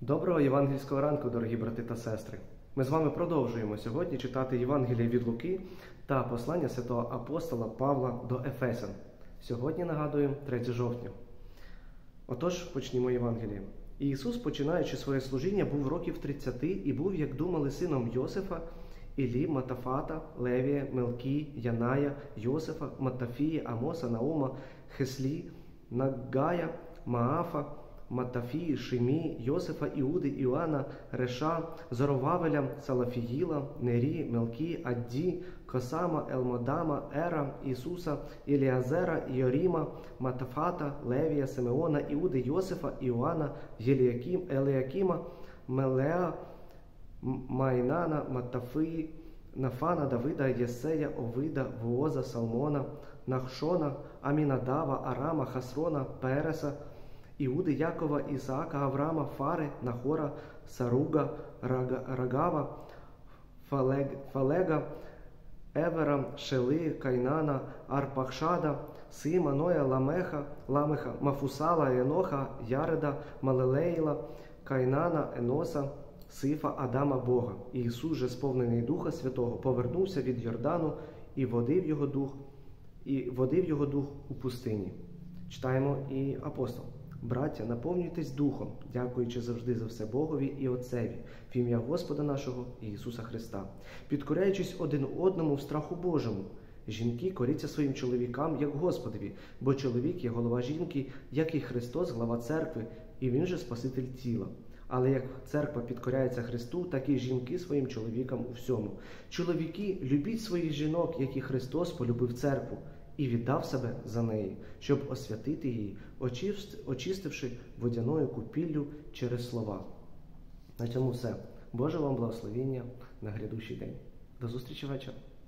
Доброго євангельського ранку, дорогі брати та сестри! Ми з вами продовжуємо сьогодні читати Євангеліє від Луки та послання святого апостола Павла до Ефесян. Сьогодні нагадуємо 3 жовтня. Отож, почнімо Євангеліє. Ісус, починаючи своє служіння, був років 30 і був, як думали, сином Йосифа, Іллі, Матафата, Левія, Мелкі, Яная, Йосифа, Матафії, Амоса, Наума, Хеслі, Наггая, Маафа, Матафії, Шимі, Йосифа, Іуди, Іоанна, Реша, Зоровавеля, Салафіїла, Нері, Мелкі, Адді, Косама, Елмодама, Ера, Ісуса, Іліазера, Йоріма, Матафата, Левія, Симеона, Іуди, Йосифа, Іоанна, Еліакіма, Мелеа, Майнана, Матафії, Нафана, Давида, Єсея, Овида, Вооза, Салмона, Нахшона, Амінадава, Арама, Хасрона, Переса, Іуди, Якова, Ісаака, Авраама, Фари, Нахора, Саруга, Рагава, Фалега, Евера, Шели, Кайнана, Арпахшада, Сима, Ноя, Ламеха, Мафусала, Еноха, Яреда, Малелеїла, Кайнана, Еноса, Сифа, Адама, Бога. І Ісус же, сповнений Духа Святого, повернувся від Йордану і водив його дух у пустині. Читаємо і апостол. Браття, наповнюйтесь Духом, дякуючи завжди за все Богові і Отцеві, в ім'я Господа нашого Ісуса Христа, підкоряючись один одному в страху Божому. Жінки, коріться своїм чоловікам, як Господові, бо чоловік є голова жінки, як і Христос, глава церкви, і Він же Спаситель тіла. Але як церква підкоряється Христу, так і жінки своїм чоловікам у всьому. Чоловіки, любіть своїх жінок, як і Христос полюбив церкву, і віддав себе за неї, щоб освятити її, очистивши водяною купіллю через слова. На цьому все. Боже вам благословіння на грядущий день. До зустрічі вечора.